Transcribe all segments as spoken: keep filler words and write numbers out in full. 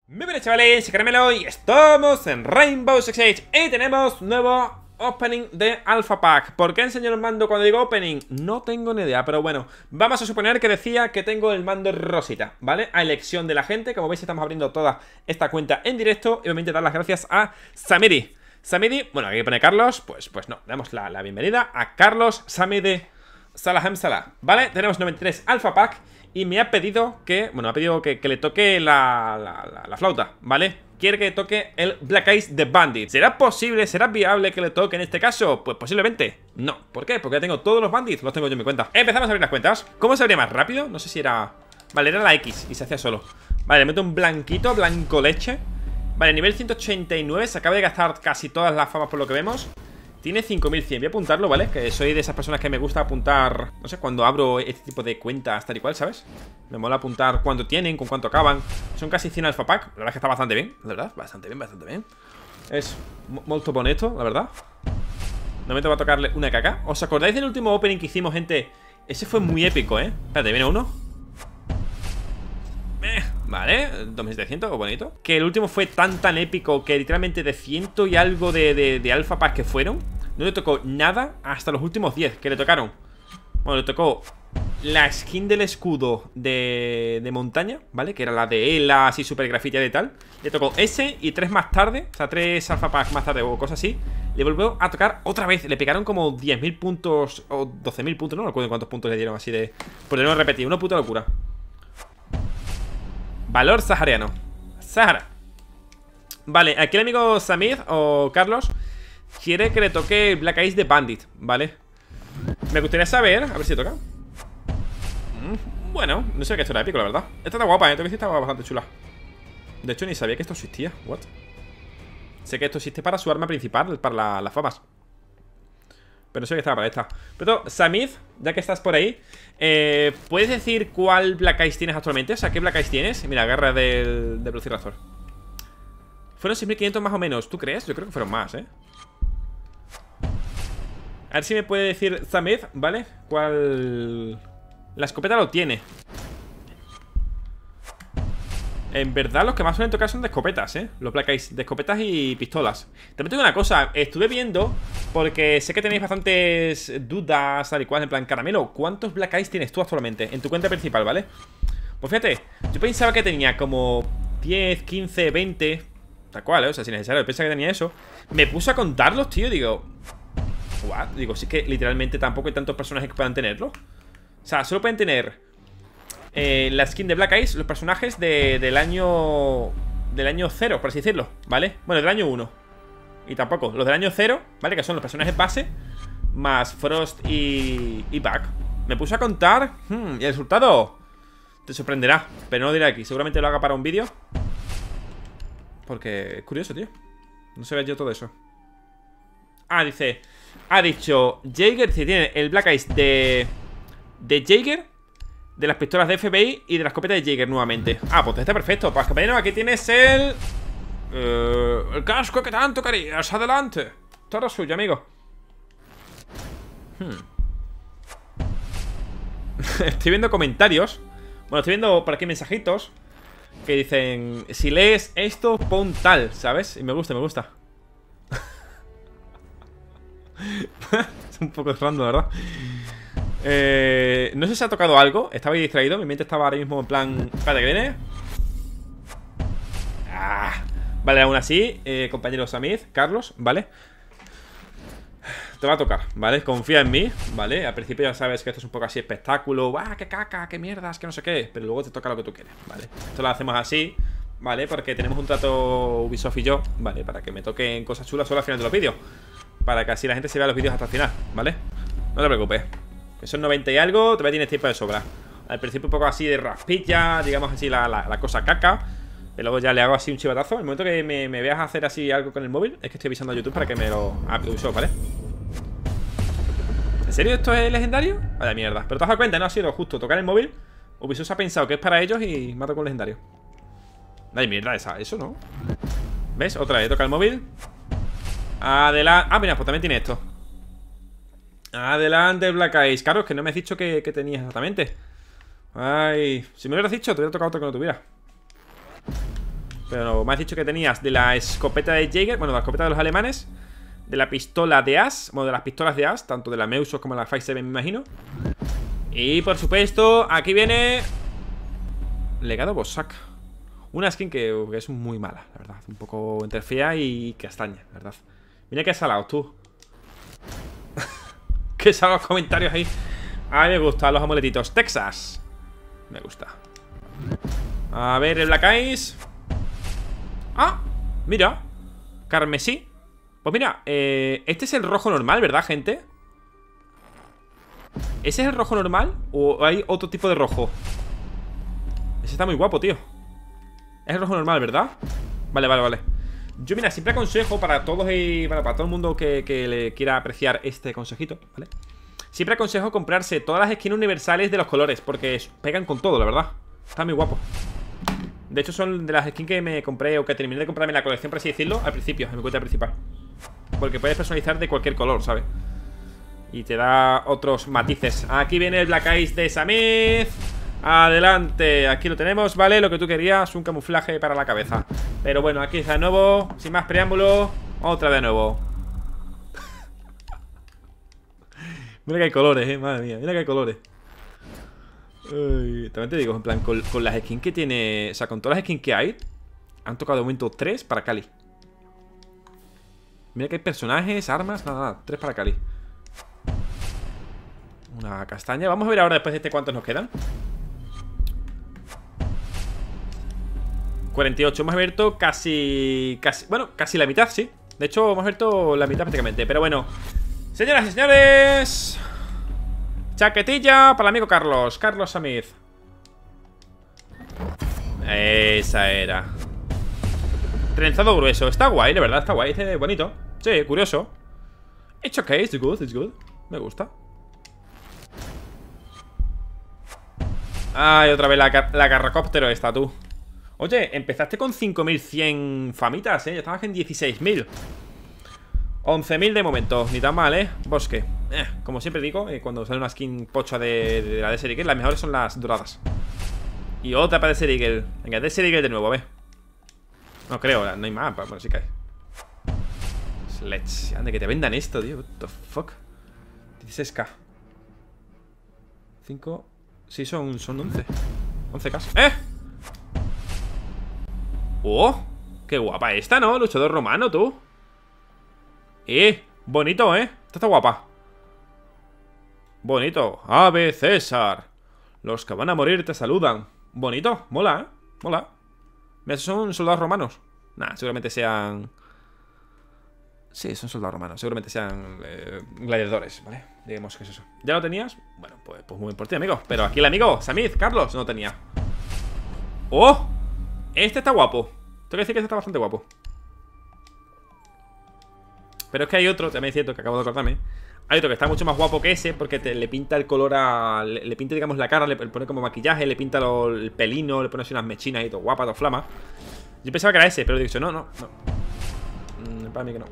Muy bien, chavales, soy Caramelo y estamos en Rainbow Six Siege y tenemos nuevo opening de Alpha Pack. ¿Por qué enseño el mando cuando digo opening? No tengo ni idea, pero bueno, vamos a suponer que decía que tengo el mando rosita, ¿vale? A elección de la gente. Como veis, estamos abriendo toda esta cuenta en directo y obviamente dar las gracias a Samidi. Samidi, bueno, aquí pone Carlos, pues, pues no, damos la, la bienvenida a Carlos Samidi Salahem Salah, ¿vale? Tenemos noventa y tres Alpha Pack. Y me ha pedido que, bueno, me ha pedido que, que le toque la, la, la, la flauta, ¿vale? Quiere que toque el Black Eyes The Bandit. ¿Será posible, será viable que le toque en este caso? Pues posiblemente no. ¿Por qué? Porque ya tengo todos los bandits, los tengo yo en mi cuenta. Empezamos a abrir las cuentas. ¿Cómo se abría más rápido? No sé si era... Vale, era la X y se hacía solo. Vale, le meto un blanquito, blanco leche. Vale, nivel ciento ochenta y nueve. Se acaba de gastar casi todas las famas por lo que vemos. Tiene cinco mil cien, voy a apuntarlo, ¿vale? Que soy de esas personas que me gusta apuntar, no sé, cuando abro este tipo de cuentas tal y cual, ¿sabes? Me mola apuntar cuánto tienen, con cuánto acaban. Son casi cien Alpha Pack, la verdad es que está bastante bien, la verdad, bastante bien, bastante bien. Es molto bonito, la verdad. No me va a tocarle una caca. ¿Os acordáis del último opening que hicimos, gente? Ese fue muy épico, ¿eh? Espérate, viene uno. eh, Vale, dos mil setecientos, bonito. Que el último fue tan tan épico que literalmente de ciento y algo de, de, de Alpha Pack que fueron, no le tocó nada hasta los últimos diez que le tocaron. Bueno, le tocó la skin del escudo de, de montaña, ¿vale? Que era la de Ela, así super grafiteada y tal. Le tocó ese y tres más tarde, o sea, tres Alpha Pack más tarde o cosas así. Le volvió a tocar otra vez. Le pegaron como diez mil puntos o doce mil puntos, no me acuerdo cuántos puntos le dieron así de... Por no repetir, una puta locura. Valor sahariano. Sahara. Vale, aquí el amigo Samir o Carlos quiere que le toque Black Eyes The Bandit, ¿vale? Me gustaría saber, a ver si toca. mm, Bueno, no sé que esto era épico, la verdad. Esta está guapa, ¿eh? Tengo que decir, estaba bastante chula. De hecho, ni sabía que esto existía. What? Sé que esto existe para su arma principal, para la, las famas, pero no sé que estaba para esta. Pero Samid, ya que estás por ahí, eh, ¿puedes decir cuál Black Eyes tienes actualmente? O sea, ¿qué Black Eyes tienes? Mira, garra del, del Velociraptor. Fueron seis mil quinientos más o menos, ¿tú crees? Yo creo que fueron más, ¿eh? A ver si me puede decir Samid, ¿vale? ¿Cuál... La escopeta lo tiene. En verdad los que más suelen tocar son de escopetas, ¿eh? Los Black Eyes, de escopetas y pistolas. También tengo una cosa, estuve viendo, porque sé que tenéis bastantes dudas, tal y cual, en plan, Caramelo, ¿cuántos Black Eyes tienes tú actualmente en tu cuenta principal, ¿vale? Pues fíjate, yo pensaba que tenía como diez, quince, veinte, tal cual, ¿eh? O sea, si necesario, yo pensaba que tenía eso. Me puse a contarlos, tío, digo... ¿What? Digo, sí que literalmente tampoco hay tantos personajes que puedan tenerlo. O sea, solo pueden tener... Eh, la skin de Black Eyes, los personajes de, del año Del año cero, por así decirlo, ¿vale? Bueno, del año uno. Y tampoco, los del año cero, ¿vale? Que son los personajes base más Frost y, y Buck. Me puse a contar hmm, y el resultado te sorprenderá, pero no lo diré aquí. Seguramente lo haga para un vídeo, porque es curioso, tío. No se ve yo todo eso. Ah, dice, ha dicho Jaeger, si tiene el Black Eyes de De Jaeger, de las pistolas de F B I y de la escopeta de Jaeger nuevamente. Ah, pues está perfecto. Pues compañero, aquí tienes el... Eh, el casco que tanto querías. Adelante. Todo suyo, amigo. hmm. Estoy viendo comentarios. Bueno, estoy viendo por aquí mensajitos que dicen, si lees esto, pon tal, ¿sabes? Y me gusta, me gusta. Es un poco random, ¿verdad? Eh, no sé si ha tocado algo. Estaba ahí distraído, mi mente estaba ahora mismo en plan... Espérate, que viene. ah, Vale, aún así, eh, compañero Samid, Carlos, ¿vale? Te va a tocar, ¿vale? Confía en mí, ¿vale? Al principio ya sabes que esto es un poco así espectáculo. ¡Buah, qué caca, qué mierdas, qué no sé qué! Pero luego te toca lo que tú quieres, ¿vale? Esto lo hacemos así, ¿vale? Porque tenemos un trato Ubisoft y yo, ¿vale? Para que me toquen cosas chulas solo al final de los vídeos, para que así la gente se vea los vídeos hasta el final, ¿vale? No te preocupes, que son noventa y algo, todavía tienes tiempo de sobra. Al principio un poco así de raspilla, digamos así la, la, la cosa caca. Y luego ya le hago así un chivatazo. En el momento que me, me veas hacer así algo con el móvil, es que estoy avisando a YouTube para que me lo... Ah, Ubisoft, ¿vale? ¿En serio esto es legendario? Vaya mierda. Pero te has dado cuenta, no ha sido justo tocar el móvil. Ubisoft ha pensado que es para ellos y me ha tocado un legendario. Ay, mierda esa, eso no. ¿Ves? Otra vez, toca el móvil. Adelante. Ah, mira, pues también tiene esto. Adelante, Black Eyes. Claro, es que no me has dicho que, que tenías exactamente. Ay, si me hubieras dicho, te hubiera tocado otro que no tuviera. Pero me has dicho que tenías de la escopeta de Jäger, bueno, de la escopeta de los alemanes, de la pistola de As, bueno, de las pistolas de As, tanto de la Meusos como de la cinco siete, me imagino. Y por supuesto, aquí viene Legado Bosak. Una skin que, que es muy mala, la verdad. Un poco entre fea y castaña, la verdad. Mira que salado, tú. Que salgan los comentarios ahí. A mí me gustan los amuletitos. Texas. Me gusta. A ver, el Black Eyes. Ah, mira. Carmesí. Pues mira, eh, este es el rojo normal, ¿verdad, gente? ¿Ese es el rojo normal? ¿O hay otro tipo de rojo? Ese está muy guapo, tío. Es el rojo normal, ¿verdad? Vale, vale, vale. Yo, mira, siempre aconsejo para todos y para, para todo el mundo que, que le quiera apreciar este consejito, ¿vale? Siempre aconsejo comprarse todas las skins universales de los colores, porque pegan con todo, la verdad. Está muy guapo. De hecho, son de las skins que me compré o que terminé de comprarme en la colección, por así decirlo, al principio, en mi cuenta principal. Porque puedes personalizar de cualquier color, ¿sabes? Y te da otros matices. Aquí viene el Black Eyes de Samith. Adelante, aquí lo tenemos, ¿vale? Lo que tú querías, un camuflaje para la cabeza. Pero bueno, aquí está de nuevo, sin más preámbulo. Otra de nuevo. Mira que hay colores, eh, madre mía, mira que hay colores. Ay, también te digo, en plan, con, con las skins que tiene. O sea, con todas las skins que hay, han tocado de momento tres para Cali. Mira que hay personajes, armas, nada, nada, tres para Cali. Una castaña, vamos a ver ahora después de este cuántos nos quedan. cuarenta y ocho, hemos abierto casi, casi, bueno, casi la mitad, sí. De hecho, hemos abierto la mitad prácticamente. Pero bueno, señoras y señores, chaquetilla para el amigo Carlos, Carlos Samith. Esa era. Trenzado grueso, está guay, de verdad, está guay, es bonito. Sí, curioso. It's okay, it's good, it's good. Me gusta. Ay, otra vez la, la carrocóptero esta, tú. Oye, empezaste con cinco mil cien famitas, ¿eh? Ya estabas en dieciséis mil. once mil de momento, ni tan mal, ¿eh? Bosque. Eh, como siempre digo, eh, cuando sale una skin pocha de, de la Desert Eagle, las mejores son las doradas. Y otra para Desert Eagle. Venga, Desert Eagle de nuevo, a ver. No creo, no hay más. Bueno, sí que hay. Sledge. Ande, que te vendan esto, tío. What the fuck. dieciséis K. cinco. Sí, son, son once. once K. ¡Eh! ¡Oh! ¡Qué guapa esta, ¿no? Luchador romano, tú. ¡Eh! Bonito, ¿eh? Esta está guapa. Bonito. Ave César. Los que van a morir te saludan. Bonito. Mola, ¿eh? Mola. Mira, son soldados romanos. Nah, seguramente sean... Sí, son soldados romanos. Seguramente sean eh, gladiadores, ¿vale? Digamos que es eso. ¿Ya lo tenías? Bueno, pues, pues muy bien por ti, amigo. Pero aquí el amigo, Samith, Carlos, no lo tenía. ¡Oh! Este está guapo. Tengo que decir que este está bastante guapo. Pero es que hay otro, también es cierto que acabo de acordarme. Hay otro que está mucho más guapo que ese, porque te, le pinta el color a... Le, le pinta, digamos, la cara, le, le pone como maquillaje, le pinta lo, el pelino, le pone así unas mechinas y todo guapa, todo flama. Yo pensaba que era ese, pero he dicho, no, no, no. Mm, para mí que no.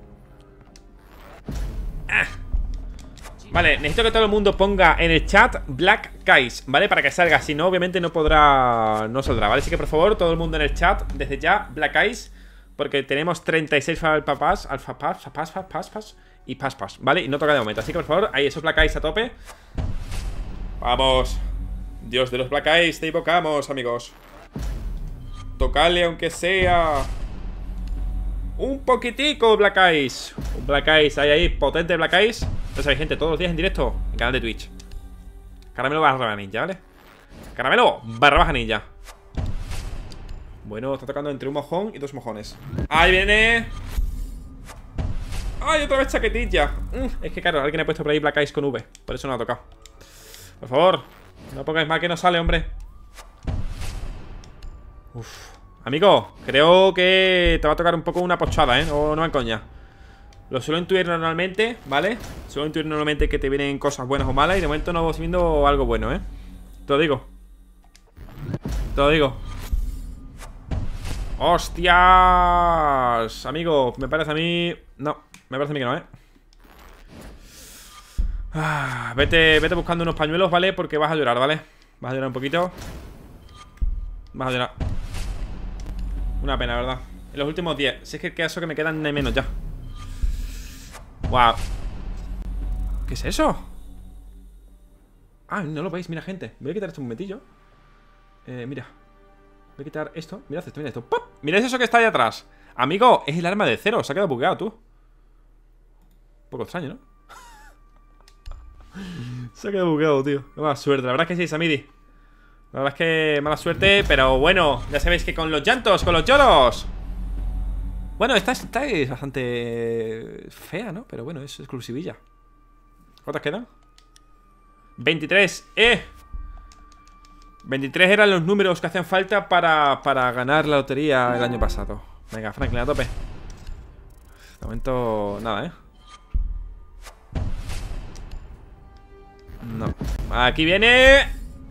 Ah. Vale, necesito que todo el mundo ponga en el chat Black Eyes, ¿vale? Para que salga, si no, obviamente no podrá... No saldrá, ¿vale? Así que por favor, todo el mundo en el chat, desde ya, Black Eyes. Porque tenemos treinta y seis alfapás, alfapás, alfapás, alfapás y paspas, ¿vale? Y no toca de momento, así que por favor, ahí esos Black Eyes a tope. Vamos. Dios de los Black Eyes, te invocamos, amigos. Tocale aunque sea un poquitico, Black Eyes. Un Black Eyes, ahí, ahí, potente Black Eyes. Ya sabéis, gente, todos los días en directo en el canal de Twitch. Caramelo barra baja ninja, ¿vale? Caramelo barra baja ninja. Bueno, está tocando entre un mojón y dos mojones. Ahí viene. ¡Ay, otra vez chaquetilla! Mm, es que claro, alguien ha puesto por ahí Black Eyes con V. Por eso no ha tocado. Por favor, no pongáis mal que no sale, hombre. Uf. Amigo, creo que te va a tocar un poco una pochada, ¿eh? O no me coña. Lo suelo intuir normalmente, ¿vale? Suelo intuir normalmente que te vienen cosas buenas o malas. Y de momento no voy viendo algo bueno, ¿eh? Te lo digo. Te lo digo. ¡Hostias! Amigo, me parece a mí... No, me parece a mí que no, ¿eh? Ah, vete, vete buscando unos pañuelos, ¿vale? Porque vas a llorar, ¿vale? Vas a llorar un poquito. Vas a llorar. Una pena, ¿verdad? En los últimos diez. Si es que queda eso que me quedan de menos ya. Wow. ¿Qué es eso? Ah, no lo veis, mira, gente. Voy a quitar esto un momentillo. Eh, mira. Voy a quitar esto. Mirad esto, mirad esto. ¡Pop! Mirad eso que está ahí atrás. Amigo, es el arma de Cero. Se ha quedado bugueado, tú. Un poco extraño, ¿no? Se ha quedado bugueado, tío. Qué mala suerte. La verdad es que sí, Samidi. La verdad es que mala suerte. Pero bueno, ya sabéis que con los llantos, con los lloros. Bueno, esta, esta es bastante fea, ¿no? Pero bueno, es exclusivilla. ¿Cuántas quedan? veintitrés. ¡Eh! veintitrés eran los números que hacían falta para, para ganar la lotería el año pasado. Venga, Franklin, a tope. De momento, nada, ¿eh? No. Aquí viene...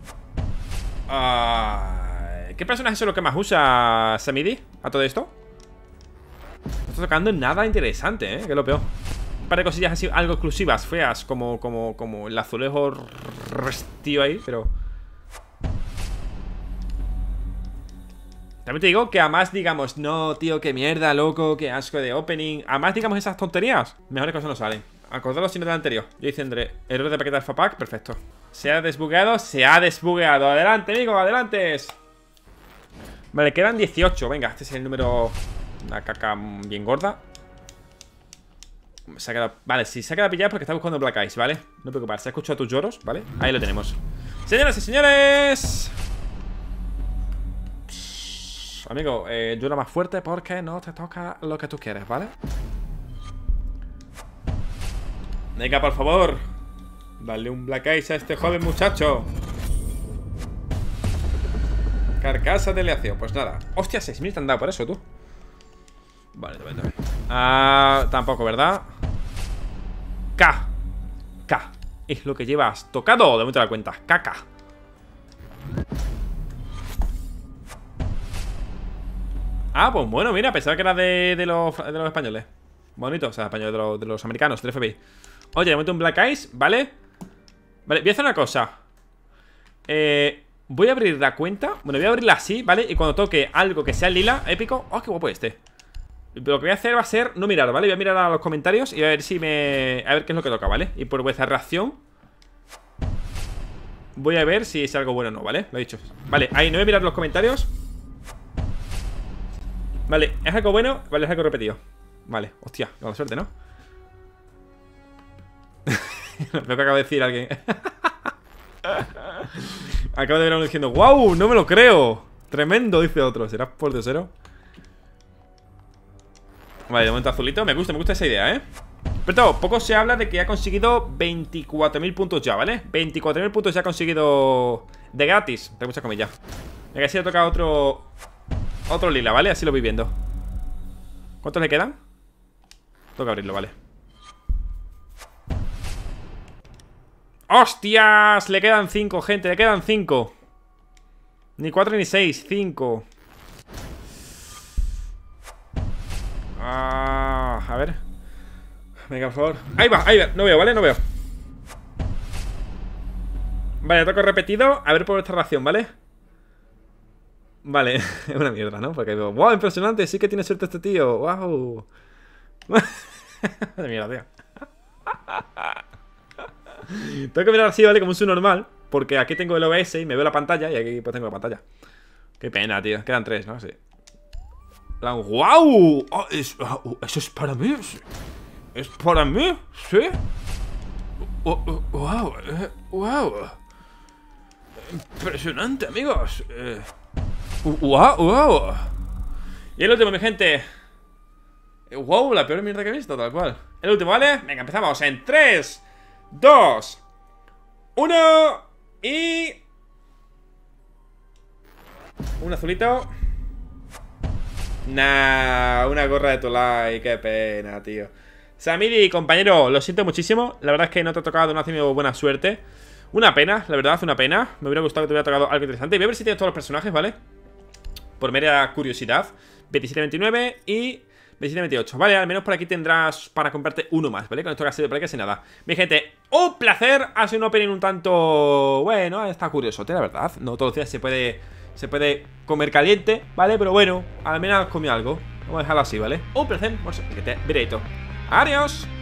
Uh... ¿Qué personaje es lo que más usa Samidi a todo esto? No está tocando nada interesante, ¿eh? Que es lo peor. Un par de cosillas así, algo exclusivas, feas, como, como, como el azulejo restío ahí, pero... También te digo que a más digamos, no, tío, qué mierda, loco, qué asco de opening. A más digamos esas tonterías, mejores cosas no salen. Acordaros si no del anterior. Yo hice André, error de paquete Alpha Pack, perfecto. Se ha desbugueado, se ha desbugueado. Adelante, amigo, adelante. Vale, quedan dieciocho, venga, este es el número... Una caca bien gorda. Se ha quedado... Vale, si se ha quedado pillado es porque está buscando Black Eyes, ¿vale? No te preocupes, se ha escuchado tus lloros, ¿vale? Ahí lo tenemos. Señoras y señores, amigo, eh, llora más fuerte porque no te toca lo que tú quieres, ¿vale? Venga, por favor, dale un Black Eyes a este joven muchacho. Carcasa de aleación, pues nada. Hostia, seis mil te han dado por eso, tú. Vale, te meto. Ah, tampoco, ¿verdad? K. K. Es lo que llevas tocado. De momento te la cuenta. Caca. Ah, pues bueno, mira, pensaba que era de, de, los, de los españoles. Bonito, o sea, españoles de los, de los americanos, del F B I. Oye, de momento un Black Eyes, ¿vale? Vale, voy a hacer una cosa. Eh... Voy a abrir la cuenta. Bueno, voy a abrirla así, ¿vale? Y cuando toque algo que sea lila, épico. ¡Oh, qué guapo este! Lo que voy a hacer va a ser no mirar, ¿vale? Voy a mirar a los comentarios y a ver si me... A ver qué es lo que toca, ¿vale? Y por vuestra reacción voy a ver si es algo bueno o no, ¿vale? Lo he dicho. Vale, ahí no voy a mirar los comentarios. Vale, ¿es algo bueno? Vale, es algo repetido. Vale, hostia, con suerte, ¿no? Lo que acaba de decir alguien. Acabo de ver a uno diciendo, ¡wow! No me lo creo. Tremendo, dice otro. ¿Será por de cero? Vale, de momento azulito. Me gusta, me gusta esa idea, ¿eh? Pero poco se habla de que ha conseguido veinticuatro mil puntos ya, ¿vale? veinticuatro mil puntos ya ha conseguido de gratis. Tengo muchas comillas. Venga, así le toca otro... Otro lila, ¿vale? Así lo voy viendo. ¿Cuántos le quedan? Toca abrirlo, vale. ¡Hostias! Le quedan cinco, gente, le quedan cinco. Ni cuatro ni seis, cinco. Ah, a ver. Venga, por favor. Ahí va, ahí va, no veo, ¿vale? No veo. Vale, toco repetido. A ver por esta ración, ¿vale? Vale, es una mierda, ¿no? Porque digo, wow, impresionante, sí que tiene suerte este tío. Wow. De mierda, tío. Tengo que mirar así, ¿vale? Como un subnormal. Porque aquí tengo el O B S y me veo la pantalla. Y aquí pues tengo la pantalla. Qué pena, tío. Quedan tres, ¿no? Sí. ¡Wow! Oh, es, oh, eso es para mí. ¿Es para mí? ¿Sí? Oh, oh, ¡Wow! Eh, ¡Wow! Impresionante, amigos. Eh, ¡Wow! ¡Wow! Y el último, mi gente. ¡Wow! La peor mierda que he visto, tal cual. El último, ¿vale? Venga, empezamos en tres, dos, uno y... un azulito. Nah, una gorra de Tolai. Qué pena, tío. Samidi, compañero, lo siento muchísimo. La verdad es que no te ha tocado, no ha tenido buena suerte. Una pena, la verdad, una pena. Me hubiera gustado que te hubiera tocado algo interesante. Voy a ver si tienes todos los personajes, ¿vale? Por mera curiosidad. veintisiete veintinueve y... veintisiete veintiocho, vale, al menos por aquí tendrás para comprarte uno más, ¿vale? Con esto que ha sido por aquí casi nada. Mi gente, un placer. Ha sido un opening un tanto... bueno, está curioso, la verdad. No todos los días se puede se puede comer caliente, ¿vale? Pero bueno, al menos comí algo. Vamos a dejarlo así, ¿vale? Un placer, que te veré. Adiós.